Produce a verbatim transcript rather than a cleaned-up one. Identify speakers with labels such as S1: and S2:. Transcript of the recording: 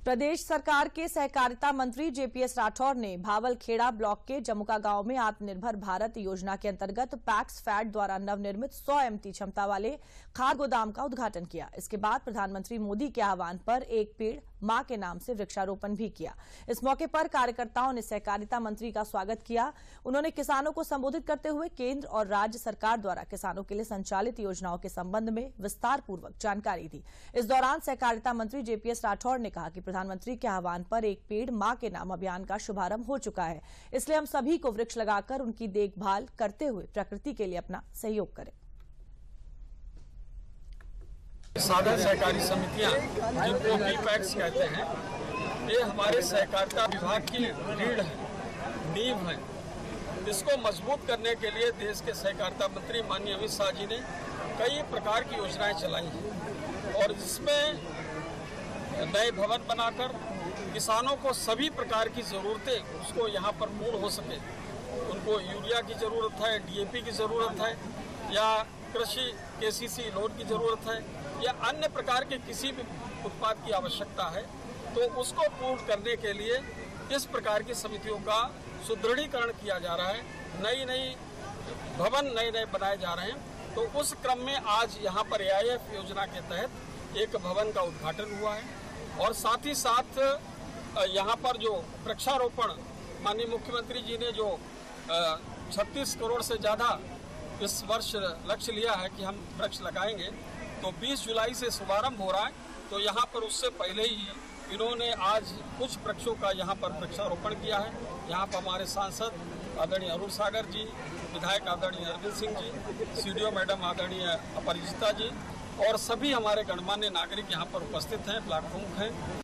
S1: प्रदेश सरकार के सहकारिता मंत्री जेपीएस राठौर ने भावलखेड़ा ब्लॉक के जमुका गांव में आत्मनिर्भर भारत योजना के अंतर्गत पैक्स फैट द्वारा नवनिर्मित सौ एमटी क्षमता वाले खाद गोदाम का उद्घाटन किया। इसके बाद प्रधानमंत्री मोदी के आह्वान पर एक पेड़ मां के नाम से वृक्षारोपण भी किया। इस मौके पर कार्यकर्ताओं ने सहकारिता मंत्री का स्वागत किया। उन्होंने किसानों को संबोधित करते हुए केंद्र और राज्य सरकार द्वारा किसानों के लिए संचालित योजनाओं के संबंध में विस्तार पूर्वक जानकारी दी। इस दौरान सहकारिता मंत्री जेपीएस राठौर ने कहा कि प्रधानमंत्री के आह्वान पर एक पेड़ मां के नाम अभियान का शुभारंभ हो चुका है, इसलिए हम सभी को वृक्ष लगाकर उनकी देखभाल करते हुए प्रकृति के लिए अपना सहयोग करें।
S2: सागर सहकारी समितियां, जिनको बी पैक्स कहते हैं, ये हमारे सहकारिता विभाग की रीढ़ है, नींव है। इसको मजबूत करने के लिए देश के सहकारिता मंत्री माननीय अमित शाह जी ने कई प्रकार की योजनाएं चलाई हैं और जिसमें नए भवन बनाकर किसानों को सभी प्रकार की ज़रूरतें उसको यहाँ पर पूर्ण हो सके। उनको यूरिया की ज़रूरत है, डीएपी की ज़रूरत है, या कृषि केसीसी लोन की ज़रूरत है, या अन्य प्रकार के किसी भी उत्पाद की आवश्यकता है, तो उसको पूर्ण करने के लिए इस प्रकार की समितियों का सुदृढ़ीकरण किया जा रहा है। नई नई भवन नए नए बनाए जा रहे हैं। तो उस क्रम में आज यहाँ पर एआईएफ योजना के तहत एक भवन का उद्घाटन हुआ है और साथ ही साथ यहाँ पर जो वृक्षारोपण माननीय मुख्यमंत्री जी ने जो छत्तीस करोड़ से ज़्यादा इस वर्ष लक्ष्य लिया है कि हम वृक्ष लगाएंगे, तो बीस जुलाई से शुभारंभ हो रहा है। तो यहाँ पर उससे पहले ही इन्होंने आज कुछ वृक्षों का यहाँ पर वृक्षारोपण किया है। यहाँ पर हमारे सांसद आदरणीय अरुण सागर जी, विधायक आदरणीय अरविंद सिंह जी, सीडीओ मैडम आदरणीय अपराजिता जी और सभी हमारे गणमान्य नागरिक यहाँ पर उपस्थित हैं, ब्लॉक प्रमुख हैं।